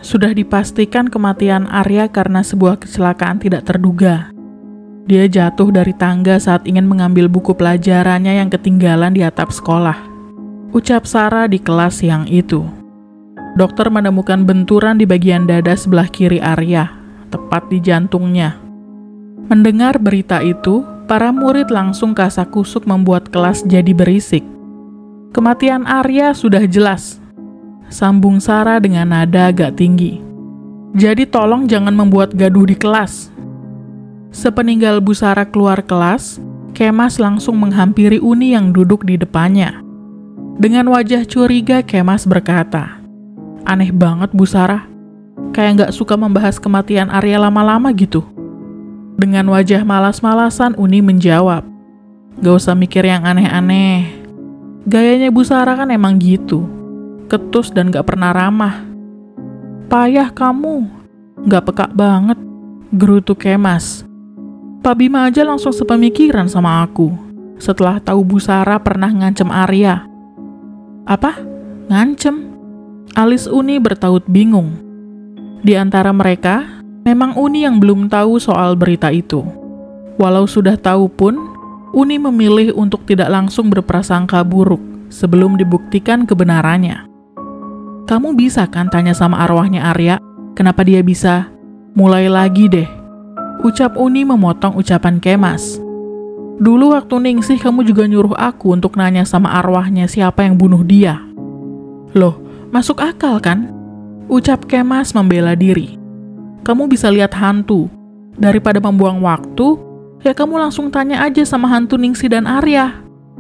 Sudah dipastikan kematian Arya karena sebuah kecelakaan tidak terduga. Dia jatuh dari tangga saat ingin mengambil buku pelajarannya yang ketinggalan di atap sekolah. Ucap Sarah di kelas siang itu. Dokter menemukan benturan di bagian dada sebelah kiri Arya, tepat di jantungnya. Mendengar berita itu, para murid langsung kasak-kusuk membuat kelas jadi berisik. Kematian Arya sudah jelas, sambung Sarah dengan nada agak tinggi. Jadi tolong jangan membuat gaduh di kelas. Sepeninggal Bu Sarah keluar kelas, Kemas langsung menghampiri Uni yang duduk di depannya. Dengan wajah curiga, Kemas berkata, "Aneh banget Bu Sarah, kayak gak suka membahas kematian Arya lama-lama gitu." Dengan wajah malas-malasan, Uni menjawab, "Gak usah mikir yang aneh-aneh. Gayanya Bu Sarah kan emang gitu. Ketus dan gak pernah ramah." "Payah kamu, gak peka banget," gerutu Kemas. "Pak Bima aja langsung sepemikiran sama aku setelah tahu Bu Sarah pernah ngancem Arya." "Apa? Ngancem?" Alis Uni bertaut bingung. Di antara mereka, memang Uni yang belum tahu soal berita itu. Walau sudah tahu pun, Uni memilih untuk tidak langsung berprasangka buruk sebelum dibuktikan kebenarannya. "Kamu bisa kan tanya sama arwahnya Arya, kenapa dia bisa?" "Mulai lagi deh," ucap Uni memotong ucapan Kemas. "Dulu waktu Ningsih kamu juga nyuruh aku untuk nanya sama arwahnya siapa yang bunuh dia." "Loh, masuk akal kan?" ucap Kemas membela diri. "Kamu bisa lihat hantu. Daripada membuang waktu, ya kamu langsung tanya aja sama hantu Ningsih dan Arya."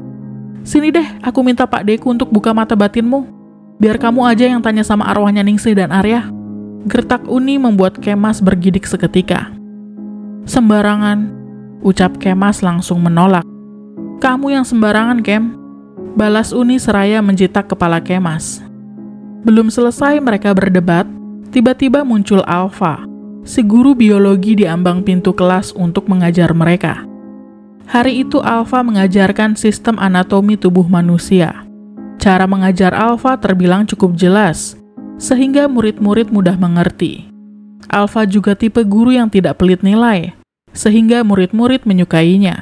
"Sini deh, aku minta Pak Deku untuk buka mata batinmu. Biar kamu aja yang tanya sama arwahnya Ningsih dan Arya." Gertak Uni membuat Kemas bergidik seketika. "Sembarangan," ucap Kemas langsung menolak. "Kamu yang sembarangan, Kem," balas Uni seraya menjitak kepala Kemas. Belum selesai mereka berdebat, tiba-tiba muncul Alfa, si guru biologi di ambang pintu kelas untuk mengajar mereka. Hari itu Alfa mengajarkan sistem anatomi tubuh manusia. Cara mengajar Alfa terbilang cukup jelas, sehingga murid-murid mudah mengerti. Alfa juga tipe guru yang tidak pelit nilai, sehingga murid-murid menyukainya.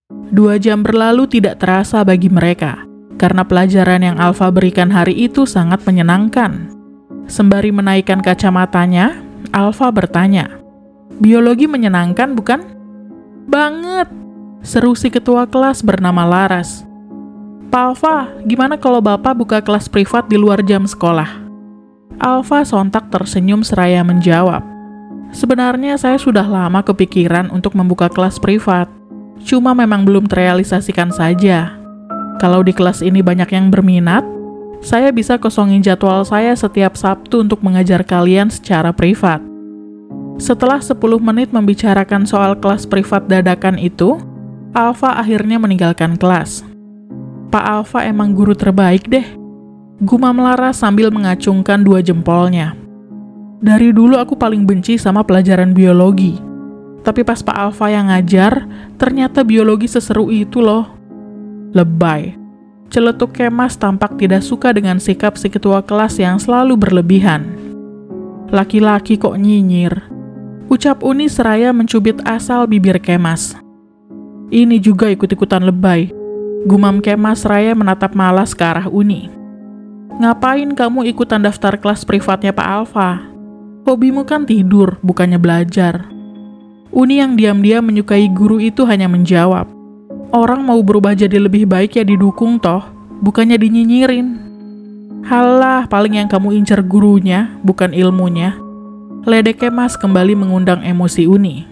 2 jam berlalu tidak terasa bagi mereka, karena pelajaran yang Alfa berikan hari itu sangat menyenangkan. Sembari menaikkan kacamatanya, Alfa bertanya, "Biologi menyenangkan bukan?" "Banget," seru si ketua kelas bernama Laras. "Pak Alfa, gimana kalau Bapak buka kelas privat di luar jam sekolah?" Alfa sontak tersenyum seraya menjawab, "Sebenarnya saya sudah lama kepikiran untuk membuka kelas privat, cuma memang belum terrealisasikan saja. Kalau di kelas ini banyak yang berminat, saya bisa kosongin jadwal saya setiap Sabtu untuk mengajar kalian secara privat." Setelah 10 menit membicarakan soal kelas privat dadakan itu, Alfa akhirnya meninggalkan kelas. "Pak Alfa emang guru terbaik deh," gumam Laras sambil mengacungkan 2 jempolnya. "Dari dulu aku paling benci sama pelajaran biologi. Tapi pas Pak Alfa yang ngajar, ternyata biologi seseru itu loh." "Lebay," celetuk Kemas tampak tidak suka dengan sikap si ketua kelas yang selalu berlebihan. "Laki-laki kok nyinyir," ucap Uni seraya mencubit asal bibir Kemas. "Ini juga ikut-ikutan lebay," gumam Kemas seraya menatap malas ke arah Uni. "Ngapain kamu ikutan daftar kelas privatnya Pak Alfa? Hobimu kan tidur, bukannya belajar." Uni yang diam-diam menyukai guru itu hanya menjawab, "Orang mau berubah jadi lebih baik ya didukung toh, bukannya dinyinyirin." "Halah, paling yang kamu incer gurunya, bukan ilmunya." Ledek Kemas kembali mengundang emosi Uni.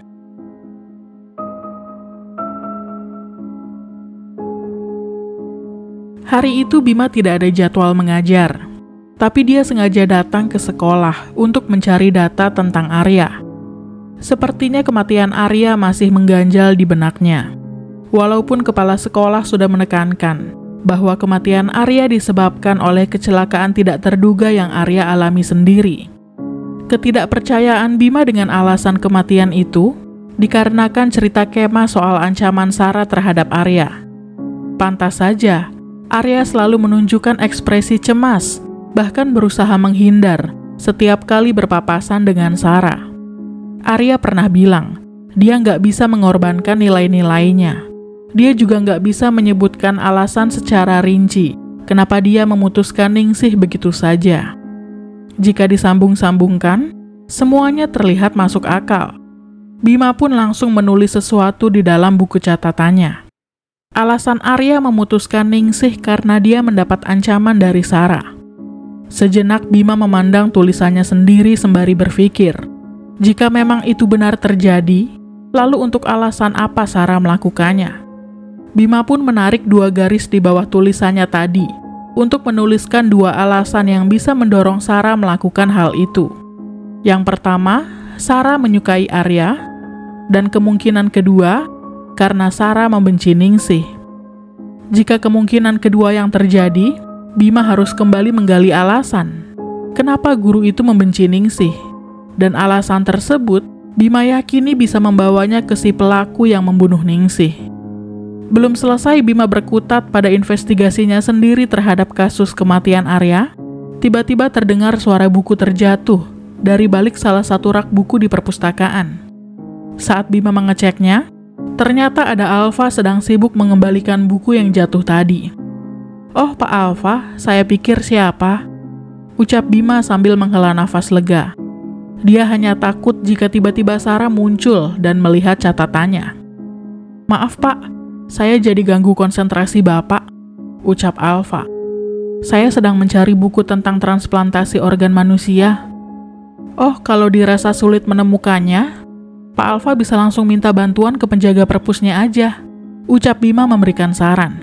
Hari itu Bima tidak ada jadwal mengajar, tapi dia sengaja datang ke sekolah untuk mencari data tentang Arya. Sepertinya kematian Arya masih mengganjal di benaknya. Walaupun kepala sekolah sudah menekankan bahwa kematian Arya disebabkan oleh kecelakaan tidak terduga yang Arya alami sendiri. Ketidakpercayaan Bima dengan alasan kematian itu dikarenakan cerita Kemas soal ancaman Sarah terhadap Arya. Pantas saja, Arya selalu menunjukkan ekspresi cemas, bahkan berusaha menghindar setiap kali berpapasan dengan Sarah. Arya pernah bilang, dia nggak bisa mengorbankan nilai-nilainya. Dia juga nggak bisa menyebutkan alasan secara rinci kenapa dia memutuskan Ningsih begitu saja. Jika disambung-sambungkan, semuanya terlihat masuk akal. Bima pun langsung menulis sesuatu di dalam buku catatannya. Alasan Arya memutuskan Ningsih karena dia mendapat ancaman dari Sarah. Sejenak Bima memandang tulisannya sendiri sembari berpikir, jika memang itu benar terjadi, lalu untuk alasan apa Sarah melakukannya? Bima pun menarik 2 garis di bawah tulisannya tadi untuk menuliskan 2 alasan yang bisa mendorong Sarah melakukan hal itu. Yang pertama, Sarah menyukai Arya, dan kemungkinan kedua, karena Sarah membenci Ningsih. Jika kemungkinan kedua yang terjadi, Bima harus kembali menggali alasan kenapa guru itu membenci Ningsih, dan alasan tersebut Bima yakini bisa membawanya ke si pelaku yang membunuh Ningsih. Belum selesai Bima berkutat pada investigasinya sendiri terhadap kasus kematian Arya, tiba-tiba terdengar suara buku terjatuh dari balik salah satu rak buku di perpustakaan. Saat Bima mengeceknya, ternyata ada Alfa sedang sibuk mengembalikan buku yang jatuh tadi. "Oh, Pak Alfa, saya pikir siapa?" ucap Bima sambil menghela nafas lega. Dia hanya takut jika tiba-tiba Sarah muncul dan melihat catatannya. "Maaf Pak, saya jadi ganggu konsentrasi Bapak," ucap Alfa. "Saya sedang mencari buku tentang transplantasi organ manusia." "Oh, kalau dirasa sulit menemukannya, Pak Alfa bisa langsung minta bantuan ke penjaga perpusnya aja," ucap Bima memberikan saran.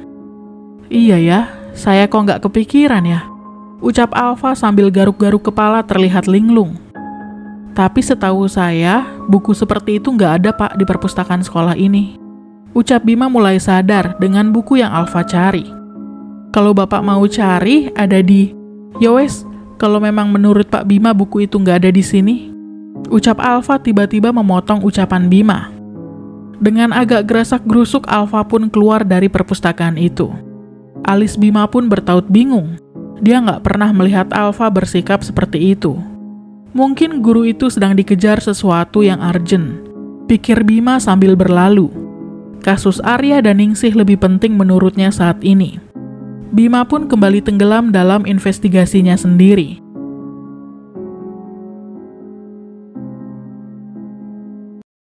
"Iya ya, saya kok nggak kepikiran ya," ucap Alfa sambil garuk-garuk kepala terlihat linglung. "Tapi setahu saya, buku seperti itu nggak ada Pak di perpustakaan sekolah ini," ucap Bima mulai sadar dengan buku yang Alfa cari. "Kalau Bapak mau cari, ada di..." "Yowes, kalau memang menurut Pak Bima buku itu nggak ada di sini," ucap Alfa tiba-tiba memotong ucapan Bima. Dengan agak gerasak-gerusuk Alfa pun keluar dari perpustakaan itu. Alis Bima pun bertaut bingung. Dia nggak pernah melihat Alfa bersikap seperti itu. Mungkin guru itu sedang dikejar sesuatu yang urgent, pikir Bima sambil berlalu. Kasus Arya dan Ningsih lebih penting menurutnya saat ini. Bima pun kembali tenggelam dalam investigasinya sendiri.